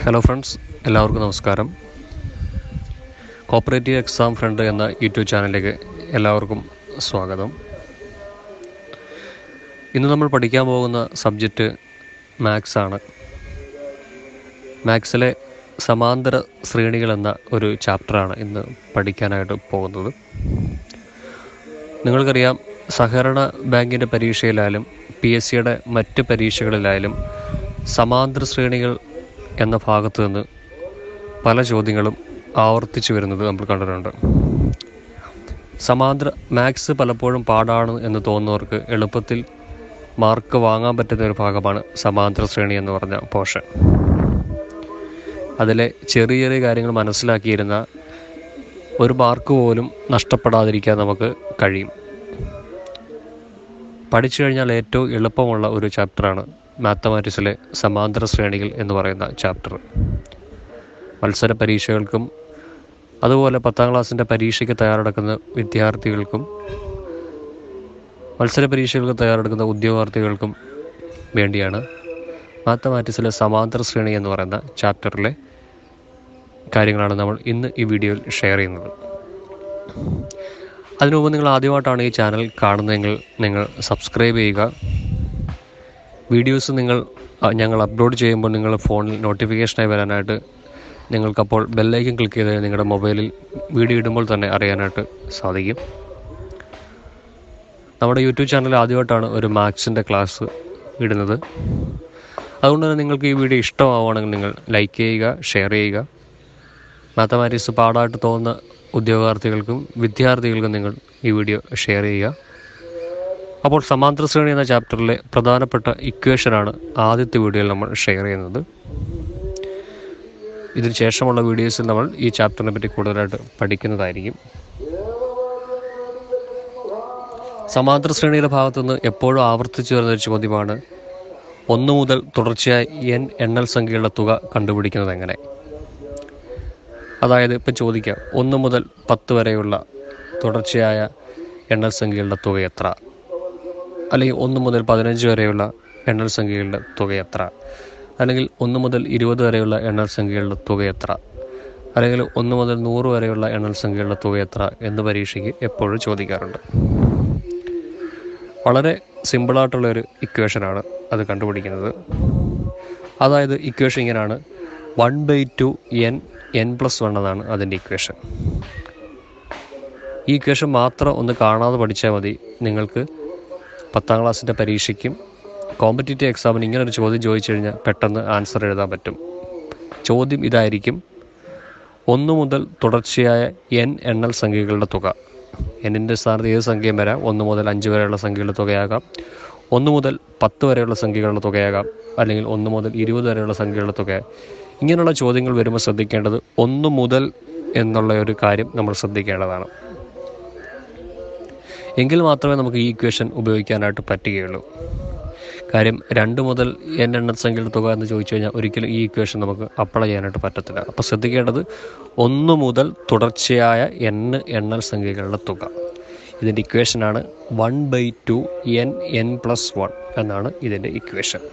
Hello friends, എല്ലാവർക്കും നമസ്കാരം. Cooperative exam friend എന്ന യൂട്യൂബ് ചാനലിലേക്ക് എല്ലാവർക്കും സ്വാഗതം. ഇന്ന് നമ്മൾ പഠിക്കാൻ പോകുന്ന സബ്ജക്റ്റ് മാത്സ് ആണ്. മാത്സിലെ സമാന്തര ശ്രേണികൾ എന്ന ഒരു ചാപ്റ്ററാണ് ഇന്ന് പഠിക്കാനായിട്ട് പോകുന്നത്. നിങ്ങൾക്കറിയാം, സഹകരണ ബാങ്കിൻ്റെ പരീക്ഷയിലായാലും PSCയുടെ മറ്റ് പരീക്ഷകളിലായാലും സമാന്തര ശ്രേണികൾ എന്ന ഭാഗത്തു നിന്ന് പല ചോദ്യങ്ങളും ആവർത്തിച്ചു വരുന്നത് നമ്മൾ കണ്ടിട്ടുണ്ട്. സമാന്തര മാത്സ് പലപ്പോഴും പാടാണ് എന്ന് തോന്നുന്നവർക്ക് എളുപ്പത്തിൽ മാർക്ക് വാങ്ങാൻ പറ്റുന്ന ഒരു ഭാഗമാണ് സമാന്തര ശ്രേണി എന്ന് പറഞ്ഞ പോർഷൻ. അതിലെ ചെറിയ ചെറിയ കാര്യങ്ങൾ മനസ്സിലാക്കിയിരുന്ന ഒരു മാർക്ക് പോലും നഷ്ടപ്പെടാതിരിക്കാൻ നമുക്ക് കഴിയും. പഠിച്ചു കഴിഞ്ഞാൽ ഏറ്റവും എളുപ്പമുള്ള ഒരു ചാപ്റ്ററാണ് മാത്തമാറ്റിക്സിലെ സമാന്തര ശ്രേണികൾ എന്ന് പറയുന്ന ചാപ്റ്റർ. മത്സര പരീക്ഷകൾക്കും അതുപോലെ 10ാം ക്ലാസ്സിൻ്റെ പരീക്ഷയ്ക്ക് തയ്യാറെടുക്കുന്ന വിദ്യാർത്ഥികൾക്കും മത്സര പരീക്ഷകൾക്ക് തയ്യാറെടുക്കുന്ന ഉദ്യോഗാർത്ഥികൾക്കും വേണ്ടിയാണ് മാത്തമാറ്റിക്സിലെ സമാന്തര ശ്രേണി എന്ന് പറയുന്ന ചാപ്റ്ററിലെ കാര്യങ്ങളാണ് നമ്മൾ ഇന്ന് ഈ വീഡിയോയിൽ ഷെയർ ചെയ്യുന്നത്. അതിനു മുമ്പ് നിങ്ങൾ ആദ്യമായിട്ടാണ് ഈ ചാനൽ കാണുന്നതെങ്കിൽ നിങ്ങൾ സബ്സ്ക്രൈബ് ചെയ്യുക. വീഡിയോസ് ഞങ്ങൾ അപ്ലോഡ് ചെയ്യുമ്പോൾ നിങ്ങൾ ഫോണിൽ നോട്ടിഫിക്കേഷനായി വരാനായിട്ട് നിങ്ങൾക്കപ്പോൾ ബെല്ലൈക്കൻ ക്ലിക്ക് ചെയ്ത് നിങ്ങളുടെ മൊബൈലിൽ വീഡിയോ ഇടുമ്പോൾ തന്നെ അറിയാനായിട്ട് സാധിക്കും. നമ്മുടെ യൂട്യൂബ് ചാനൽ ആദ്യമായിട്ടാണ് ഒരു മാത്സിൻ്റെ ക്ലാസ് ഇടുന്നത്. അതുകൊണ്ട് തന്നെ നിങ്ങൾക്ക് ഈ വീഡിയോ ഇഷ്ടമാവുകയാണെങ്കിൽ നിങ്ങൾ ലൈക്ക് ചെയ്യുക, ഷെയർ ചെയ്യുക. മാത്തമാറ്റിക്സ് പാടായിട്ട് തോന്നുന്ന ഉദ്യോഗാർത്ഥികൾക്കും വിദ്യാർത്ഥികൾക്കും നിങ്ങൾ ഈ വീഡിയോ ഷെയർ ചെയ്യുക. അപ്പോൾ സമാന്തര ശ്രേണി എന്ന ചാപ്റ്ററിലെ പ്രധാനപ്പെട്ട ഇക്വേഷനാണ് ആദ്യത്തെ വീഡിയോയിൽ നമ്മൾ ഷെയർ ചെയ്യുന്നത്. ഇതിന് ശേഷമുള്ള വീഡിയോസിൽ നമ്മൾ ഈ ചാപ്റ്ററിനെ പറ്റി കൂടുതലായിട്ട് പഠിക്കുന്നതായിരിക്കും. സമാന്തര ശ്രേണിയുടെ ഭാഗത്തുനിന്ന് എപ്പോഴും ആവർത്തിച്ചു വരുന്നൊരു ചോദ്യമാണ് 1 മുതൽ തുടർച്ചയായി n എണ്ണൽ സംഖ്യകളുടെ തുക കണ്ടുപിടിക്കുന്നത് എങ്ങനെ. അതായത് ഇപ്പം ചോദിക്കാം, 1 മുതൽ 10 വരെയുള്ള തുടർച്ചയായ എണ്ണൽ സംഖ്യകളുടെ തുക എത്ര, അല്ലെങ്കിൽ 1 മുതൽ 15 വരെയുള്ള എണ്ണൽ സംഖ്യകളുടെ തുക എത്ര, അല്ലെങ്കിൽ 1 മുതൽ 20 വരെയുള്ള എണ്ണൽ സംഖ്യകളുടെ തുക എത്ര, അല്ലെങ്കിൽ 1 മുതൽ 100 വരെയുള്ള എണ്ണൽ സംഖ്യകളുടെ തുക എത്ര എന്ന് പരീക്ഷയ്ക്ക് എപ്പോഴും ചോദിക്കാറുണ്ട്. വളരെ സിമ്പിളായിട്ടുള്ളൊരു ഇക്വേഷനാണ് അത് കണ്ടുപിടിക്കുന്നത്. അതായത് ഇക്വേഷൻ ഇങ്ങനെയാണ്: 1/2 n+1 എന്നാണ് അതിൻ്റെ ഇക്വേഷൻ. ഈ ഇക്വേഷൻ മാത്രം ഒന്ന് കാണാതെ പഠിച്ചാൽ മതി. നിങ്ങൾക്ക് 10ാം ക്ലാസ്സിൻ്റെ പരീക്ഷയ്ക്കും കോമ്പറ്റീറ്റീവ് എക്സാമിന് ഇങ്ങനൊരു ചോദ്യം ചോദിച്ചു കഴിഞ്ഞാൽ പെട്ടെന്ന് ആൻസർ എഴുതാൻ പറ്റും. ചോദ്യം ഇതായിരിക്കും: 1 മുതൽ തുടർച്ചയായ n എണ്ണൽ സംഖ്യകളുടെ തുക. എന്നിൻ്റെ സ്ഥാനത്ത് ഏത് സംഖ്യയും വരാം. 1 മുതൽ 5 വരെയുള്ള സംഖ്യകളുടെ തുകയാകാം, 1 മുതൽ 10 വരെയുള്ള സംഖ്യകളുടെ തുകയാകാം, അല്ലെങ്കിൽ 1 മുതൽ 20 വരെയുള്ള സംഖ്യകളുടെ തുക. ഇങ്ങനെയുള്ള ചോദ്യങ്ങൾ വരുമ്പോൾ ശ്രദ്ധിക്കേണ്ടത് 1 മുതൽ എന്നുള്ള ഒരു കാര്യം നമ്മൾ ശ്രദ്ധിക്കേണ്ടതാണ്. എങ്കിൽ മാത്രമേ നമുക്ക് ഈ ഇക്വേഷൻ ഉപയോഗിക്കാനായിട്ട് പറ്റുകയുള്ളൂ. കാര്യം 2 മുതൽ n എണ്ണൽ സംഖ്യയുടെ തുക എന്ന് ചോദിച്ചു കഴിഞ്ഞാൽ ഒരിക്കലും ഈ ഇക്വേഷൻ നമുക്ക് അപ്ലൈ ചെയ്യാനായിട്ട് പറ്റത്തില്ല. അപ്പോൾ ശ്രദ്ധിക്കേണ്ടത് 1 മുതൽ തുടർച്ചയായ n എണ്ണൽ സംഖ്യകളുടെ തുക. ഇതിൻ്റെ ഇക്വേഷനാണ് 1/2 n+1 എന്നാണ് ഇതിൻ്റെ ഇക്വേഷൻ.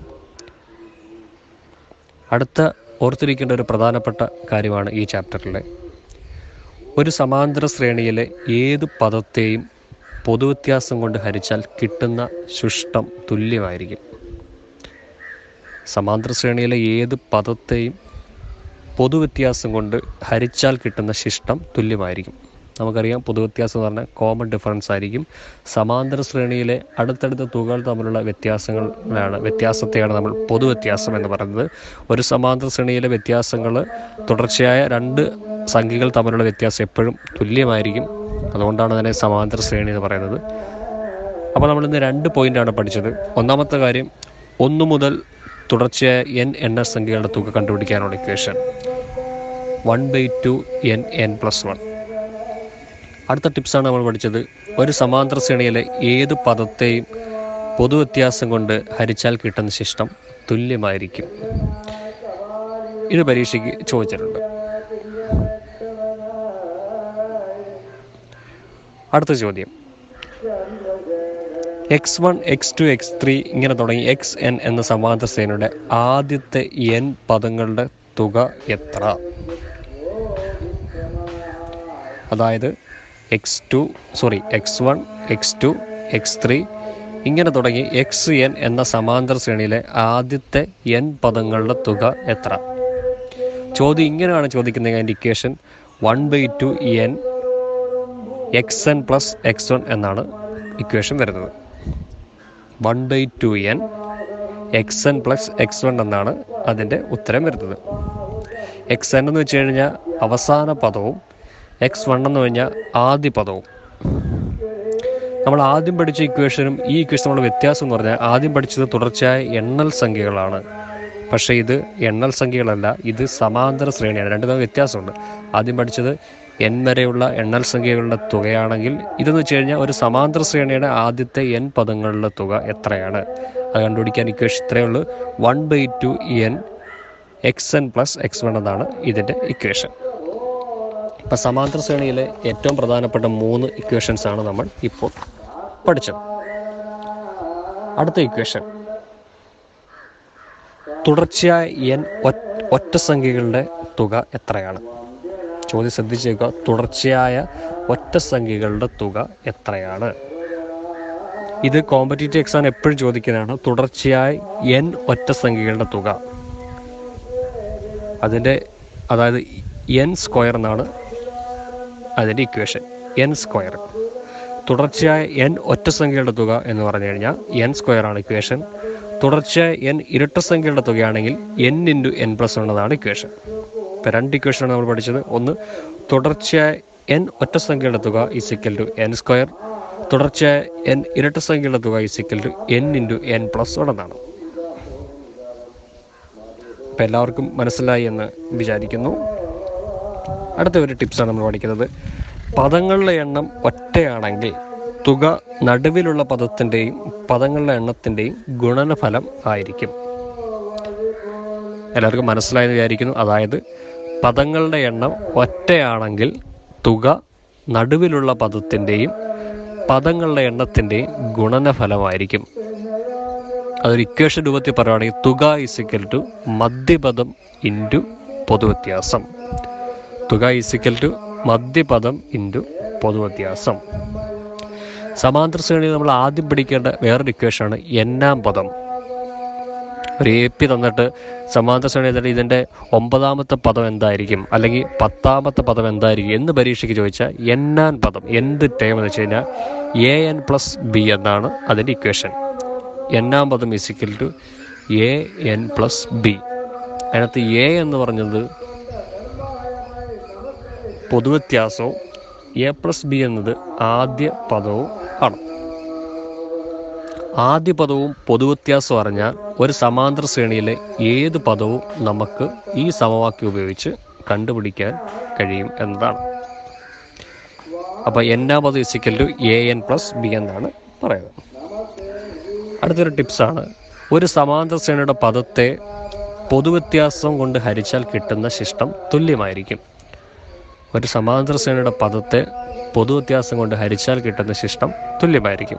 അടുത്ത ഓർത്തിരിക്കേണ്ട ഒരു പ്രധാനപ്പെട്ട കാര്യമാണ് ഈ ചാപ്റ്ററിലെ ഒരു സമാന്തര ശ്രേണിയിലെ ഏത് പദത്തെയും പൊതുവ്യത്യാസം കൊണ്ട് ഹരിച്ചാൽ കിട്ടുന്ന ശിഷ്ടം തുല്യമായിരിക്കും. സമാന്തര ശ്രേണിയിലെ ഏത് പദത്തെയും പൊതുവ്യത്യാസം കൊണ്ട് ഹരിച്ചാൽ കിട്ടുന്ന ശിഷ്ടം തുല്യമായിരിക്കും. നമുക്കറിയാം, പൊതുവ്യത്യാസം എന്ന് പറഞ്ഞാൽ കോമൺ ഡിഫറൻസ് ആയിരിക്കും. സമാന്തര ശ്രേണിയിലെ അടുത്തടുത്ത തുകകൾ തമ്മിലുള്ള വ്യത്യാസത്തെയാണ് നമ്മൾ പൊതുവ്യത്യാസം എന്ന് പറയുന്നത്. ഒരു സമാന്തര ശ്രേണിയിലെ വ്യത്യാസങ്ങൾ തുടർച്ചയായ 2 സംഖ്യകൾ തമ്മിലുള്ള വ്യത്യാസം എപ്പോഴും തുല്യമായിരിക്കും. അതുകൊണ്ടാണ് അതിനെ സമാന്തര ശ്രേണി എന്ന് പറയുന്നത്. അപ്പോൾ നമ്മളിന്ന് 2 പോയിൻ്റാണ് പഠിച്ചത്. ഒന്നാമത്തെ കാര്യം, 1 മുതൽ തുടർച്ചയായ n എണ്ണൽ സംഖ്യകളുടെ തുക കണ്ടുപിടിക്കാനുള്ള ഇക്വേഷൻ 1/2 n+1. അടുത്ത ടിപ്സാണ് നമ്മൾ പഠിച്ചത്: ഒരു സമാന്തര ശ്രേണിയിലെ ഏത് പദത്തെയും പൊതുവ്യത്യാസം കൊണ്ട് ഹരിച്ചാൽ കിട്ടുന്ന ശിഷ്ടം തുല്യമായിരിക്കും. ഇത് പരീക്ഷയ്ക്ക് ചോദിച്ചിട്ടുണ്ട്. അടുത്ത ചോദ്യം, x1 x2 x3 ഇങ്ങനെ തുടങ്ങി xn എന്ന സമാന്തര ശ്രേണിയുടെ ആദ്യത്തെ n പദങ്ങളുടെ തുക എത്ര? അതായത് x1, x2, x3 ഇങ്ങനെ തുടങ്ങി xn എന്ന സമാന്തര ശ്രേണിയിലെ ആദ്യത്തെ n പദങ്ങളുടെ തുക എത്ര? ചോദ്യം ഇങ്ങനെയാണ് ചോദിക്കുന്നത്. അതിൻ്റെ equation 1/2 n xn plus x1 എന്നാണ് ഇക്വേഷൻ വരുന്നത്. 1/2 n xn പ്ലസ് x1 എന്നാണ് അതിൻ്റെ ഉത്തരം വരുന്നത്. xn എന്ന് വെച്ച് കഴിഞ്ഞാൽ അവസാന പദവും x1 എന്ന് പറഞ്ഞാൽ ആദ്യ പദവും. നമ്മൾ ആദ്യം പഠിച്ച ഇക്വേഷനും ഈ ഇക്വേഷൻ നമ്മൾ വ്യത്യാസം എന്ന് പറഞ്ഞാൽ ആദ്യം പഠിച്ചത് തുടർച്ചയായ എണ്ണൽ സംഖ്യകളാണ്. പക്ഷേ ഇത് എണ്ണൽ സംഖ്യകളല്ല, ഇത് സമാന്തര ശ്രേണിയാണ്. രണ്ടു തമ്മിൽ വ്യത്യാസമുണ്ട്. ആദ്യം പഠിച്ചത് n വരെയുള്ള എണ്ണൽ സംഖ്യകളുടെ തുകയാണെങ്കിൽ ഇതെന്ന് വെച്ച് കഴിഞ്ഞാൽ ഒരു സമാന്തര ശ്രേണിയുടെ ആദ്യത്തെ n പദങ്ങളുടെ തുക എത്രയാണ് അത് കണ്ടുപിടിക്കാൻ ഇക്വേഷൻ ഇത്രയേ ഉള്ളൂ. 1/2 n xn പ്ലസ് x1 എന്നാണ് ഇതിൻ്റെ ഇക്വേഷൻ. അപ്പം സമാന്തര ശ്രേണിയിലെ ഏറ്റവും പ്രധാനപ്പെട്ട 3 ഇക്വേഷൻസ് ആണ് നമ്മൾ ഇപ്പോൾ പഠിച്ചത്. അടുത്ത ഇക്വേഷൻ തുടർച്ചയായ n ഒറ്റ സംഖ്യകളുടെ തുക എത്രയാണ്? ചോദ്യം ശ്രദ്ധിച്ചേക്കുക. തുടർച്ചയായ ഒറ്റ സംഖ്യകളുടെ തുക എത്രയാണ്? ഇത് കോമ്പറ്റീറ്റീവ് എക്സാം എപ്പോഴും ചോദിക്കുന്നതാണ്. തുടർച്ചയായ n ഒറ്റ സംഖ്യകളുടെ തുക, അതായത് n സ്ക്വയർ എന്നാണ് അതിൻ്റെ ഇക്വേഷൻ. n സ്ക്വയർ തുടർച്ചയായ n ഒറ്റ സംഖ്യകളുടെ തുക എന്ന് പറഞ്ഞു കഴിഞ്ഞാൽ n സ്ക്വയർ ആണ് ഇക്വേഷൻ. തുടർച്ചയായ n ഇരട്ട സംഖ്യകളുടെ തുകയാണെങ്കിൽ n × n+1 എന്നാണ് ഇക്വേഷൻ. ഇപ്പം 2 ഇക്വേഷനാണ് നമ്മൾ പഠിച്ചത്. ഒന്ന് തുടർച്ചയായ n ഒറ്റ സംഖ്യയുടെ തുക = n സ്ക്വയർ, തുടർച്ചയായ n ഇരട്ട സംഖ്യയുടെ തുക = n × n+1 എന്നാണ്. ഇപ്പം എല്ലാവർക്കും മനസ്സിലായി എന്ന് വിചാരിക്കുന്നു. അടുത്ത ഒരു ടിപ്സാണ് നമ്മൾ പഠിക്കുന്നത്. പദങ്ങളുടെ എണ്ണം ഒറ്റയാണെങ്കിൽ തുക നടുവിലുള്ള പദത്തിൻ്റെയും പദങ്ങളുടെ എണ്ണത്തിൻ്റെയും ഗുണനഫലം ആയിരിക്കും. എല്ലാവർക്കും മനസ്സിലായെന്ന് വിചാരിക്കുന്നു. അതായത് പദങ്ങളുടെ എണ്ണം ഒറ്റയാണെങ്കിൽ തുക നടുവിലുള്ള പദത്തിൻ്റെയും പദങ്ങളുടെ എണ്ണത്തിൻ്റെയും ഗുണനഫലമായിരിക്കും. അതൊരു ഇക്വേഷൻ രൂപത്തിൽ പറയുകയാണെങ്കിൽ തുക = മധ്യപദം × പൊതുവ്യത്യാസം. തുക = മധ്യപദം × പൊതുവ്യത്യാസം. സമാന്തര ശ്രേണിയിൽ നമ്മൾ ആദ്യം പഠിക്കേണ്ട വേറൊരു ഇക്വേഷനാണ് n-ാം പദം. ഒരു AP തന്നിട്ട് സമാന്തര ശ്രേണി തന്നിട്ട് ഇതിൻ്റെ 9ാമത്തെ പദം എന്തായിരിക്കും അല്ലെങ്കിൽ 10ാമത്തെ പദം എന്തായിരിക്കും എന്ന് പരീക്ഷയ്ക്ക് ചോദിച്ചാൽ n-ാം പദം എന്ത് ടേം എന്ന് വെച്ച് കഴിഞ്ഞാൽ an+b എന്നാണ് അതിൻ്റെ ഇക്വേഷൻ. n-ാം പദം = an+b. അതിനകത്ത് a എന്ന് പറഞ്ഞത് പൊതുവ്യത്യാസവും a+b എന്നത് ആദ്യ പദവും ആണ്. ആദ്യ പദവും പൊതുവ്യത്യാസവും അറിഞ്ഞാൽ ഒരു സമാന്തര ശ്രേണിയിലെ ഏത് പദവും നമുക്ക് ഈ സമവാക്യം ഉപയോഗിച്ച് കണ്ടുപിടിക്കാൻ കഴിയും എന്നതാണ്. അപ്പോൾ n-ാം പദം = an+b എന്നാണ് പറയുന്നത്. അടുത്തൊരു ടിപ്സാണ്. ഒരു സമാന്തര ശ്രേണിയുടെ പദത്തെ പൊതുവ്യത്യാസം കൊണ്ട് ഹരിച്ചാൽ കിട്ടുന്ന ശിഷ്ടം തുല്യമായിരിക്കും. ഒരു സമാന്തര ശ്രേണിയുടെ പദത്തെ പൊതുവ്യത്യാസം കൊണ്ട് ഹരിച്ചാൽ കിട്ടുന്ന ശിഷ്ടം തുല്യമായിരിക്കും.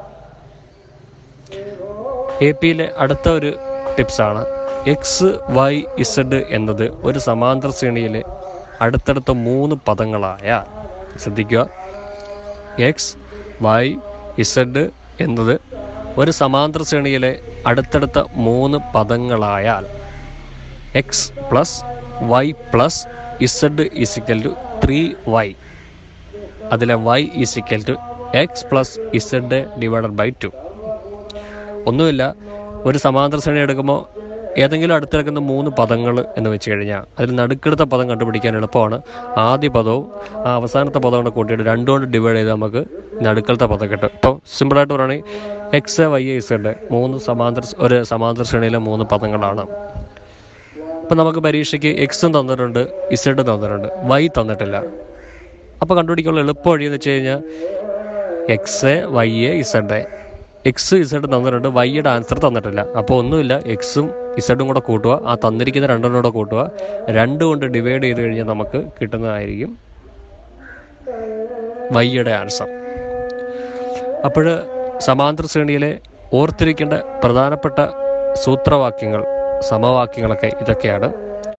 AP-യിലെ അടുത്ത ഒരു ടിപ്സാണ്. x, y, z എന്നത് ഒരു സമാന്തര ശ്രേണിയിലെ അടുത്തടുത്ത 3 പദങ്ങളായാൽ, ശ്രദ്ധിക്കുക, x, y, z എന്നത് ഒരു സമാന്തര ശ്രേണിയിലെ അടുത്തടുത്ത 3 പദങ്ങളായാൽ x + y + z = 3y. അതിലെ y = x + z/2. ഒന്നുമില്ല, ഒരു സമാന്തര ശ്രേണി എടുക്കുമ്പോൾ ഏതെങ്കിലും അടുത്തിടക്കുന്ന 3 പദങ്ങൾ എന്ന് വെച്ച് കഴിഞ്ഞാൽ അതിൽ നടുക്കെടുത്ത പദം കണ്ടുപിടിക്കാൻ എളുപ്പമാണ്. ആദ്യ പദവും ആ അവസാനത്തെ പദം കൊണ്ട് കൂട്ടിയിട്ട് 2 കൊണ്ട് ഡിവൈഡ് ചെയ്ത് നമുക്ക് നടുക്കലത്തെ പദം കിട്ടും. ഇപ്പോൾ സിമ്പിളായിട്ട് പറയുകയാണെങ്കിൽ x, y, z ഒരു സമാന്തര ശ്രേണിയിലെ 3 പദങ്ങളാണ്. ഇപ്പം നമുക്ക് പരീക്ഷയ്ക്ക് എക്സും തന്നിട്ടുണ്ട്, ഇസഡും തന്നിട്ടുണ്ട്, വൈ തന്നിട്ടില്ല. അപ്പോൾ കണ്ടുപിടിക്കാനുള്ള എളുപ്പ വഴി എന്ന് വെച്ച് കഴിഞ്ഞാൽ X, Y, Z. X, Z തന്നിട്ടുണ്ട്, വൈയുടെ ആൻസർ തന്നിട്ടില്ല. അപ്പോൾ ഒന്നുമില്ല, എക്സും ഇസഡും കൂടെ കൂട്ടുക, ആ തന്നിരിക്കുന്ന 2 കൂടെ കൂട്ടുക, 2 കൊണ്ട് ഡിവൈഡ് ചെയ്ത് കഴിഞ്ഞാൽ നമുക്ക് കിട്ടുന്നതായിരിക്കും വൈയുടെ ആൻസർ. അപ്പോൾ സമാന്തര ശ്രേണിയിലെ ഓർത്തിരിക്കേണ്ട പ്രധാനപ്പെട്ട സൂത്രവാക്യങ്ങൾ, സമവാക്യങ്ങളൊക്കെ ഇതൊക്കെയാണ്.